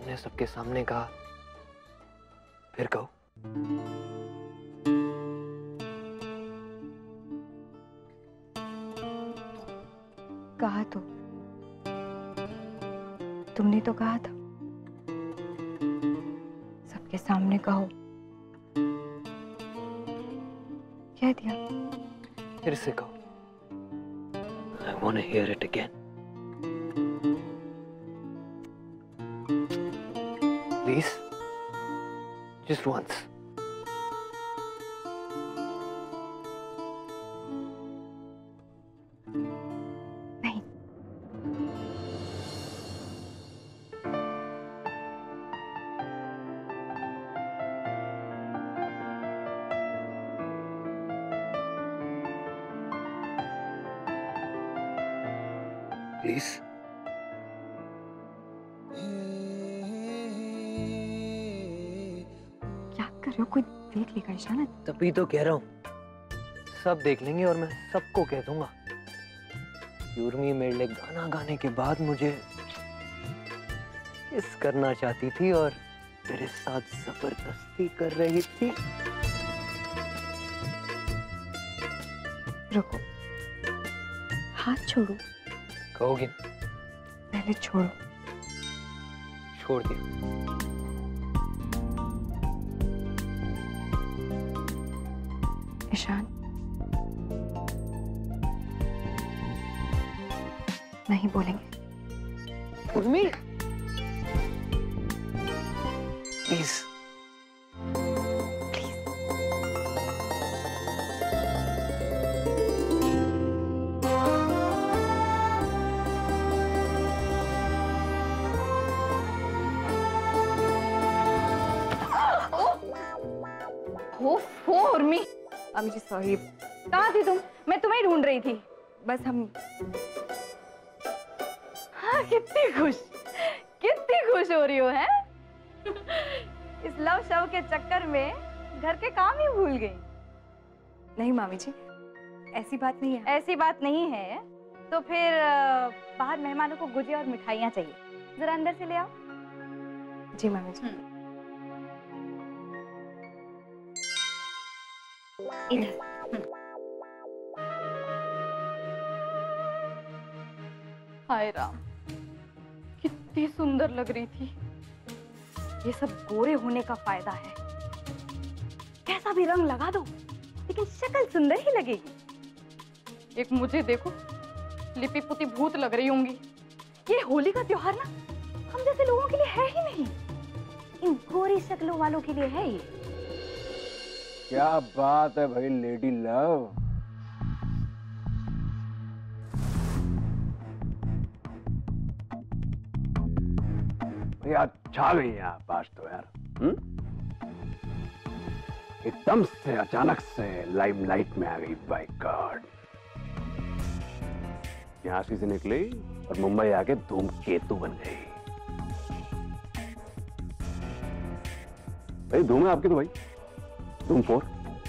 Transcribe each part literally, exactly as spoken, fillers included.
तुमने सबके सामने कहा, फिर कहो। कहा तो तुमने तो कहा था सबके सामने कहो। कह दिया। फिर से कहो। I wanna hear it again. Please, just once. नहीं। Please. क्या कर रहे हो? कोई देख लेगा ईशान। तभी तो कह रहा हूँ, सब देख लेंगे और मैं सबको कह दूंगा। उर्मी मेरे लिए गाना गाने के बाद मुझे किस करना चाहती थी और मेरे साथ जबरदस्ती कर रही थी। रुको, हाथ छोड़ो। कहोगे? पहले छोड़ो। छोड़ दिया। ईशान, नहीं बोलेंगे। उर्मी, प्लीज। उर्मी, अम्मी जी सॉरी। कहाँ थी तुम? मैं तुम्हें ढूंढ रही थी। बस हम हाँ, कितनी खुश कितनी खुश हो रही हो है? इस लव शव के चक्कर में घर के काम ही भूल गई। नहीं मामी जी, ऐसी बात नहीं है। ऐसी बात नहीं है तो फिर बाहर मेहमानों को गुजिया और मिठाइयाँ चाहिए, जरा अंदर से ले आओ। जी मामी जी। इधर। हाय राम, कितनी सुंदर लग रही थी। ये सब गोरे होने का फायदा है। कैसा भी रंग लगा दो लेकिन शक्ल सुंदर ही लगेगी। एक मुझे देखो, लिपी पुती भूत लग रही होंगी। ये होली का त्योहार ना हम जैसे लोगों के लिए है ही नहीं, इन गोरी शक्लों वालों के लिए है ये। क्या बात है भाई लेडी लव। भैया छा गई हैं आप आज तो यार। हम्म? एकदम से अचानक से लाइमलाइट में आ गई। बाय गॉड, झांसी से निकली और मुंबई आके धूमकेतु बन गई। भाई धूम है आपकी तो भाई, धूम फोर।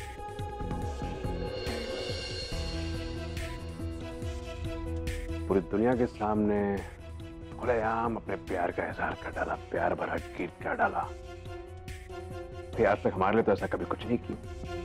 पूरी दुनिया के सामने खुलेआम अपने प्यार का इजहार कर डाला, प्यार भरा गीत कर डाला। फिर आज तक हमारे लिए तो ऐसा कभी कुछ नहीं किया।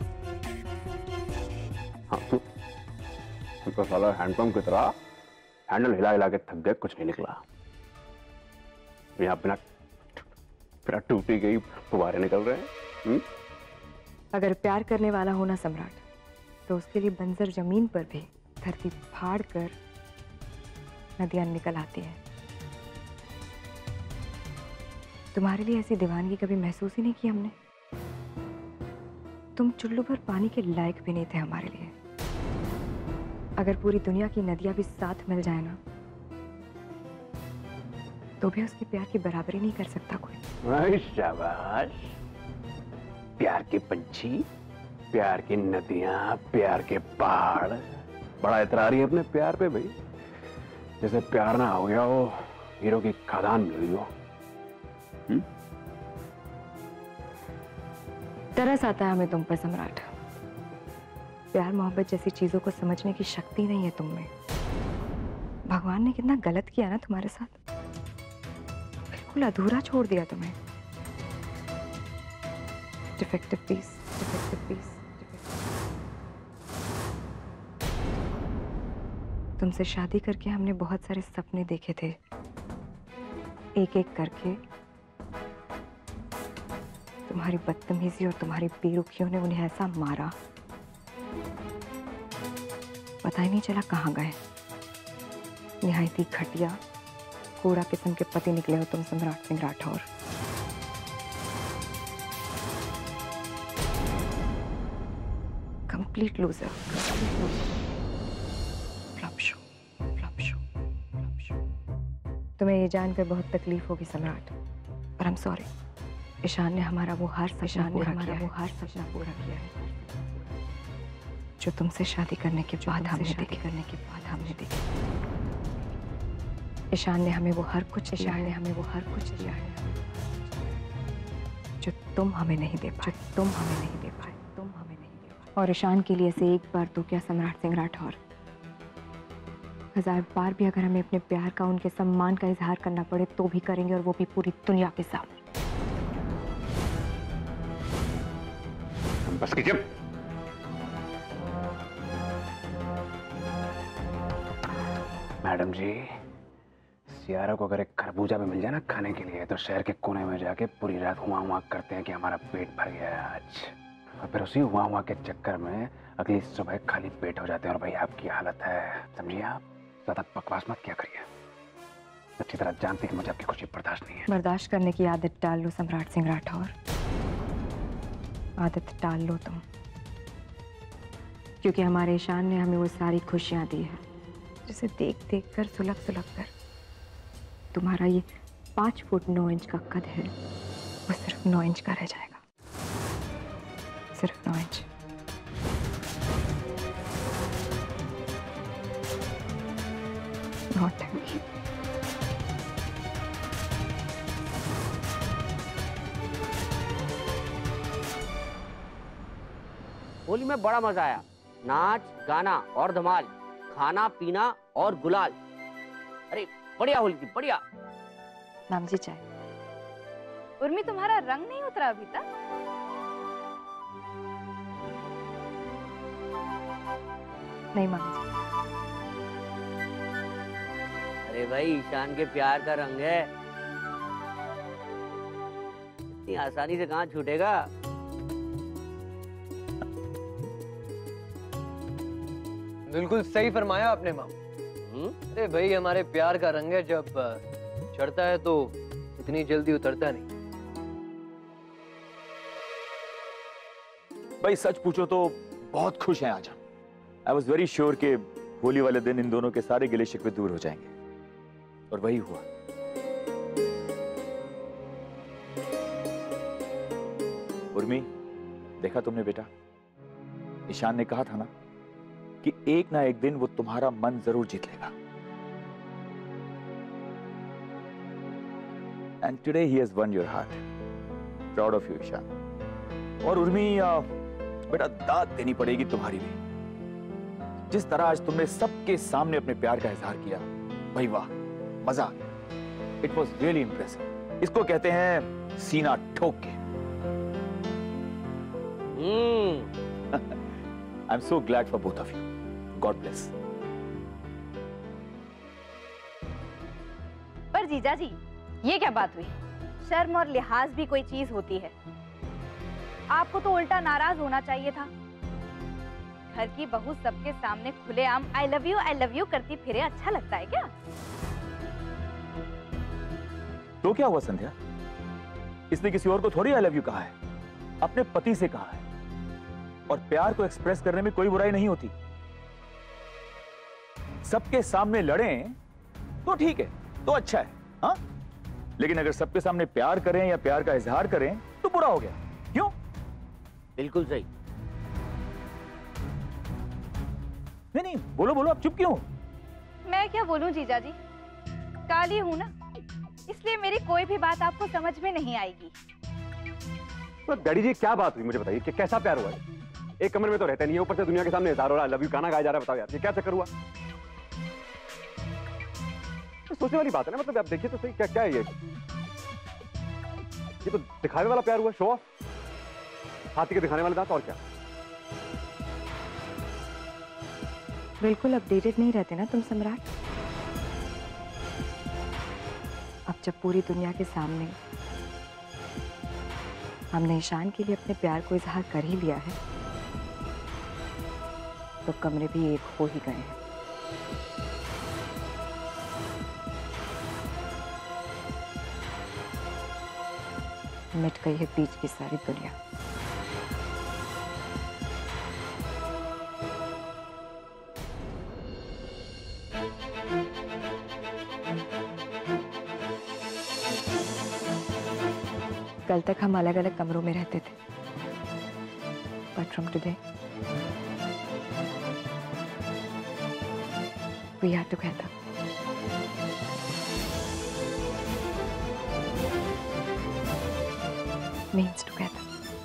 हाँ तू तो साला हैंडपंप की तरह हैंडल हिला हिला के थक गए, कुछ नहीं निकला। यहाँ बिना बिना टूटी गई फुवारे निकल रहे हैं। हुँ? अगर प्यार करने वाला होना सम्राट, तो उसके लिए बंजर जमीन पर भी धरती फाड़ कर नदियां निकल आती है। तुम्हारे लिए ऐसी दीवानगी कभी महसूस ही नहीं की हमने। तुम चुल्लू भर पानी के लायक भी नहीं थे हमारे लिए। अगर पूरी दुनिया की नदियां भी साथ मिल जाए ना, तो भी उसके प्यार की बराबरी नहीं कर सकता कोई। शाबाश, प्यार के पंछी, प्यार की नदियां, प्यार के पहाड़। बड़ा इतरारी है अपने प्यार पे भाई, जैसे प्यार ना हो गया हो हीरो की खदान मिल गई हो। तरस आता है हमें तुम पर सम्राट। प्यार मोहब्बत जैसी चीजों को समझने की शक्ति नहीं है तुम में। भगवान ने कितना गलत किया ना तुम्हारे साथ। बिल्कुल अधूरा छोड़ दिया तुम्हें। डिफेक्टिव पीस, डिफेक्टिव पीस, तुमसे शादी करके हमने बहुत सारे सपने देखे थे, एक एक करके तुम्हारी बदतमीजी और तुम्हारी बेरुखियों ने उन्हें ऐसा मारा, पता ही नहीं चला कहाँ गए। निहायत ही घटिया कूड़ा किस्म के पति निकले हो तुम Samrat Singh Rathore. Complete loser, flop show, flop show, flop show. तुम्हें ये जानकर बहुत तकलीफ होगी सम्राट, पर आई एम सॉरी। ईशान ने हमारा वो हर सपना पूरा हमारा वो हर सपना पूरा किया है जो तुमसे शादी करने के बाद हमने शादी करने के बाद हमने देखी। ईशान ने हमें वो हर कुछ ईशान ने हमें वो हर कुछ दिया है जो तुम हमें नहीं दे पाए, जो तुम हमें नहीं दे पाए, तुम हमें नहीं दे पाए। और ईशान के लिए से एक बार तो क्या सम्राट सिंह राठौर, हजार बार भी अगर हमें अपने प्यार का, उनके सम्मान का इजहार करना पड़े तो भी करेंगे, और वो भी पूरी दुनिया के सामने। बस कीजिए। मैडम जी, सियारा को अगर एक खरबूजा भी मिल जाए ना खाने के लिए तो शहर के कोने में जाके पूरी रात हुआ हुआ करते हैं कि हमारा पेट भर गया है आज, और फिर उसी हुआ हुआ के चक्कर में अगली सुबह खाली पेट हो जाते हैं। और भाई आपकी हालत है, समझिए आप। ज्यादा बकवास मत क्या करिए, अच्छी तरह जानती कि मुझे आपकी खुशी बर्दाश्त नहीं है। बर्दाश्त करने की आदत डाल लो सम्राट सिंह राठौर, आदत टाल लो तुम, क्योंकि हमारे ईशान ने हमें वो सारी खुशियां दी है जिसे देख देख कर सुलग सुलग कर तुम्हारा ये पांच फुट नौ इंच का कद है वो सिर्फ नौ इंच का रह जाएगा, सिर्फ नौ इंच। नौटंकी। होली में बड़ा मजा आया, नाच गाना और धमाल, खाना पीना और गुलाल। अरे बढ़िया होली थी, बढ़िया। नाम जी चाय। उर्मी तुम्हारा रंग नहीं उतरा अभी तक? नहीं माम जी। अरे भाई ईशान के प्यार का रंग है, इतनी आसानी से कहाँ छूटेगा। बिल्कुल सही फरमाया आपने माम। अरे भाई हमारे प्यार का रंग है, जब चढ़ता है तो इतनी जल्दी उतरता नहीं। भाई सच पूछो तो बहुत खुश हैं आज हम। आई वॉज वेरी श्योर कि होली वाले दिन इन दोनों के सारे गिले शिकवे दूर हो जाएंगे, और वही हुआ। उर्मी, देखा तुमने बेटा, ईशान ने कहा था ना कि एक ना एक दिन वो तुम्हारा मन जरूर जीत लेगा। And today he has won your heart. Proud of you Ishaan. और उर्मी बेटा, दाद देनी पड़ेगी तुम्हारी भी। जिस तरह आज तुमने सबके सामने अपने प्यार का इजहार किया, भाई वाह, मजा। It was really impressive. इसको कहते हैं सीना ठोक के। I am so glad for both of you. God bless. पर जीजा जी, ये क्या बात हुई? शर्म और लिहाज भी कोई चीज होती है। आपको तो उल्टा नाराज होना चाहिए था। घर की बहू सबके सामने खुलेआम I love you I love you करती फिरे अच्छा लगता है क्या? तो क्या हुआ संध्या? इसने किसी और को थोड़ी आई लव यू कहा है, अपने पति से कहा है। और प्यार को एक्सप्रेस करने में कोई बुराई नहीं होती। सबके सामने लड़ें तो ठीक है, तो अच्छा है, हाँ? लेकिन अगर सबके सामने प्यार करें या प्यार का इजहार करें तो बुरा हो गया। क्यों? बिल्कुल सही। नहीं नहीं, बोलो बोलो, आप चुप क्यों? मैं क्या बोलूं जीजा जी, काली हूं ना, इसलिए मेरी कोई भी बात आपको समझ में नहीं आएगी। तो डैडी जी क्या बात हुई मुझे बताइए, कि कैसा प्यार हुआ है? एक कमरे में तो रहते नहीं है, ऊपर से दुनिया के सामने इज़हार हो रहा है, लव यू गाना गाया जा रहा है। बताओ यार, ये क्या चक्कर हुआ? तो सोचने वाली बात है ना, मतलब आप देखिए तो सही, क्या क्या है ये? ये तो दिखावे वाला प्यार हुआ, शो ऑफ। हाथी के दिखाने वाले दांत, और क्या। बिल्कुल अपडेटेड नहीं रहते ना तुम सम्राट। अब जब पूरी दुनिया के सामने हमने ईशान के लिए अपने प्यार को इजहार कर ही लिया है, तो कमरे भी एक हो ही गए हैं। मिट गई है बीच की सारी दुनिया। कल तक हम अलग अलग कमरों में रहते थे, but from today we are together. Means together.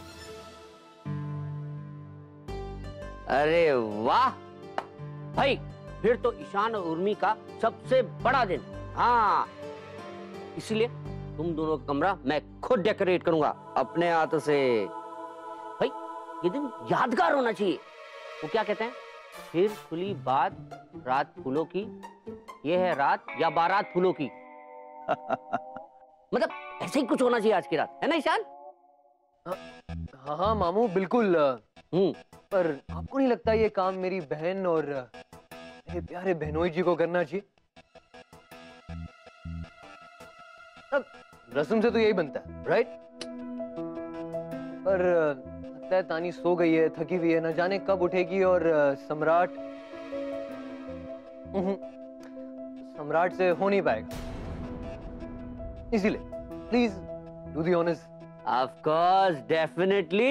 अरे वाह भाई, फिर तो ईशान और उर्मी का सबसे बड़ा दिन। हाँ, इसलिए तुम दोनों का कमरा मैं खुद डेकोरेट करूंगा अपने हाथों से। भाई ये दिन यादगार होना चाहिए। वो क्या कहते हैं, फिर खुली बात रात फूलों की, ये है रात या बारात फूलों की। मतलब ऐसे ही कुछ होना चाहिए आज की रात, है ना ईशान? हाँ हाँ मामू, बिल्कुल। हम्म पर आपको नहीं लगता ये काम मेरी बहन और मेरे प्यारे बहनोई जी को करना चाहिए? अब रस्म से तो यही बनता है, राइट? पर लगता है तानी सो गई है, थकी हुई है, न जाने कब उठेगी। और सम्राट सम्राट से हो नहीं पाएगा। इसीलिए please do the honest. Of course, definitely.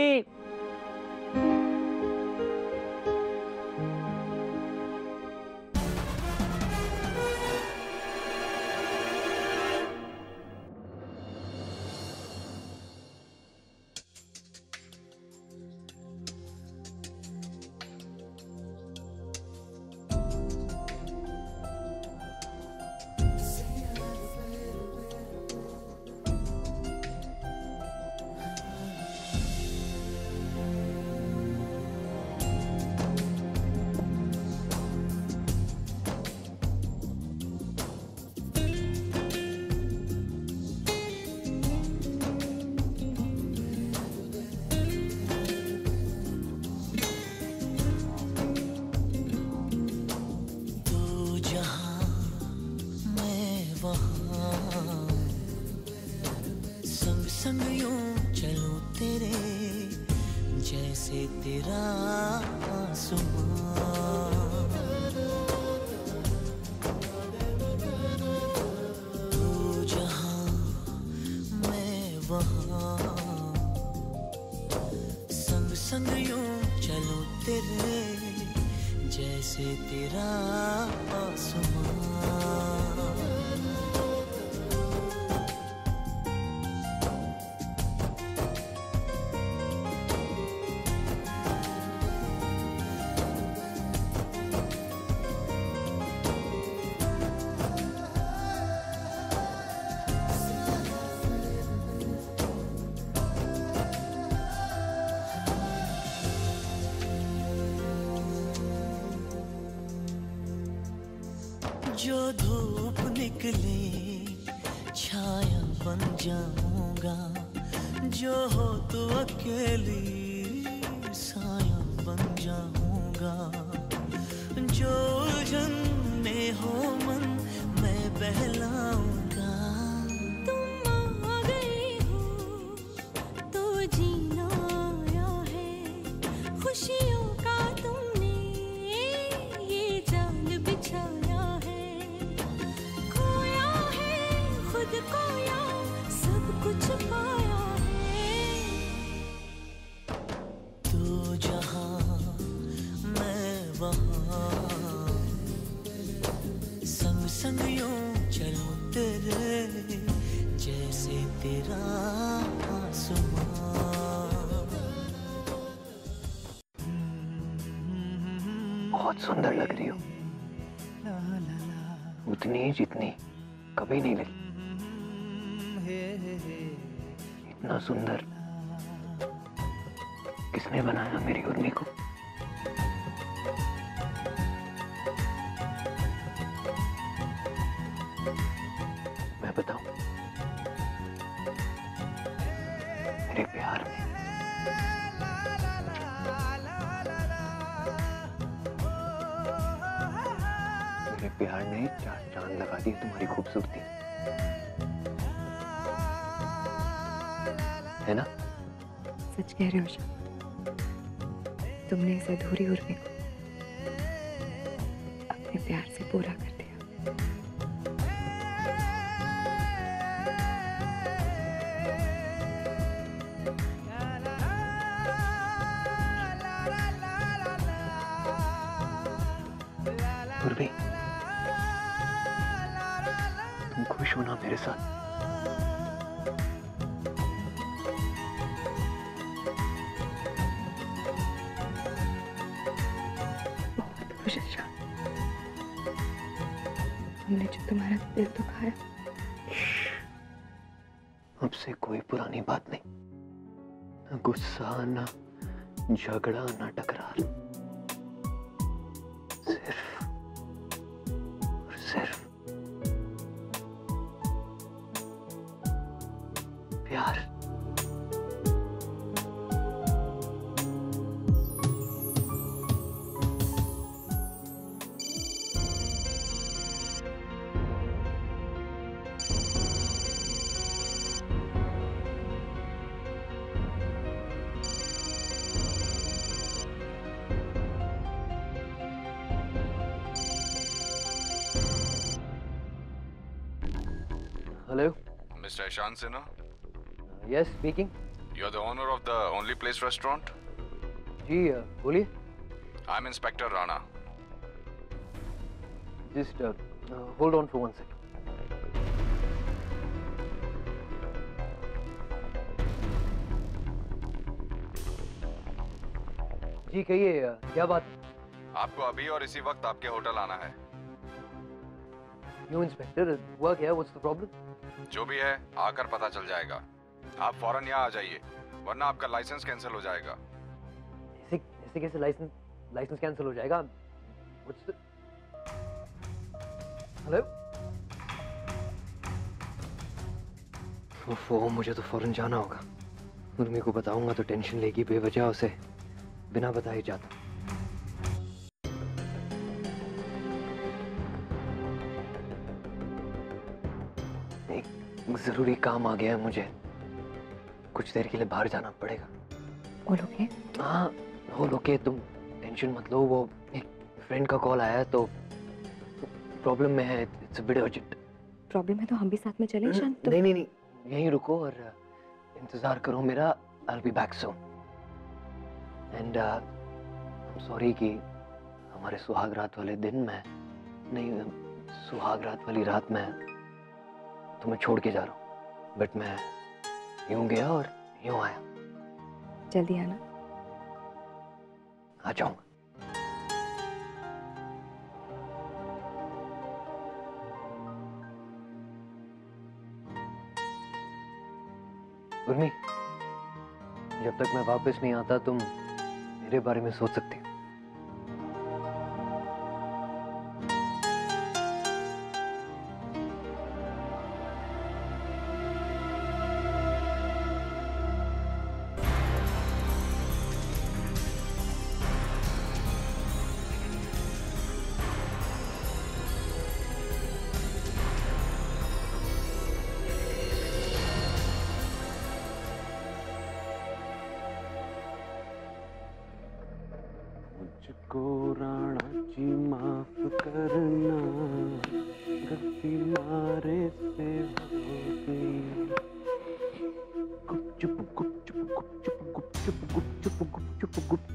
जो धूप निकले छाया बन जाऊंगा, जो हो तू अकेली साया बन जाऊंगा, जो उलझन में हो मन मैं बहलाऊंगा। तुम आ गए हो तो जीना आया है, खुशियों का तुमने ये जाल बिछाया है, खोया है खुद खोया सब कुछ पाया है। तू जहां मैं वहां, संग संग यूं चलूं तेरे जैसे तेरा आसमां। बहुत सुंदर लग रही हो, उतनी जितनी कभी नहीं लगी। इतना सुंदर किसने बनाया मेरी उर्मी को? मैं बताऊं, मेरे प्यार में। मेरे प्यार ने चार चांद लगा दिए तुम्हारी खूबसूरती, है ना? सच कह रहे हो शाह, तुमने इस अधूरी उर्मी को अपने प्यार से पूरा कर दिया। उर्मी, तुम खुश हो ना मेरे साथ? हमने जो तुम्हारा दिल दुखाया। अब से कोई पुरानी बात नहीं, ना गुस्सा, ना झगड़ा, ना टकरार, सिर्फ और सिर्फ प्यार। Hello? Mister Ishaan Sinha? Uh, yes, speaking. You're the owner of the Only Place restaurant? Ji uh, बोलिए. I'm Inspector Rana. Just uh, uh, hold on for one second. जी कहिए, uh, क्या बात है? आपको अभी और इसी वक्त आपके होटल आना है. नो इंस्पेक्टर, हुआ क्या? What's the problem? जो भी है आकर पता चल जाएगा. आप फौरन यहाँ आ जाइए, वरना आपका लाइसेंस कैंसिल हो जाएगा. ऐसे ऐसे कैसे लाइसेंस लाइसेंस कैंसिल हो जाएगा? What's the hello? ओफो, मुझे तो फौरन जाना होगा. उर्मी को बताऊंगा तो टेंशन लेगी बेवजह, उसे बिना बताए जाता. जरूरी काम आ गया है, मुझे कुछ देर के लिए बाहर जाना पड़ेगा. All okay? हाँ, ऑल ओके. तुम टेंशन मत लो. वो एक फ्रेंड का कॉल आया है तो प्रॉब्लम में है. It's a bit urgent. Problem है तो हम भी साथ में चलें शान? नहीं नहीं नहीं, यहीं रुको और इंतजार करो मेरा. I'll be back soon. And uh, I'm sorry कि हमारे सुहाग रात वाले दिन में नहीं, सुहाग रात वाली रात में तुम्हें छोड़ के जा रहा हूँ. बट मैं यूं गया और यूं आया. जल्दी आना. आ जाऊंगा. उर्मी, जब तक मैं वापस नहीं आता तुम मेरे बारे में सोच सकती हो. मुझको राणा जी माफ करना, गलती मारे से हो गई. गुपचुप गुपचुप गुपचुप गुपचुप गुपचुप गुपचुप गुप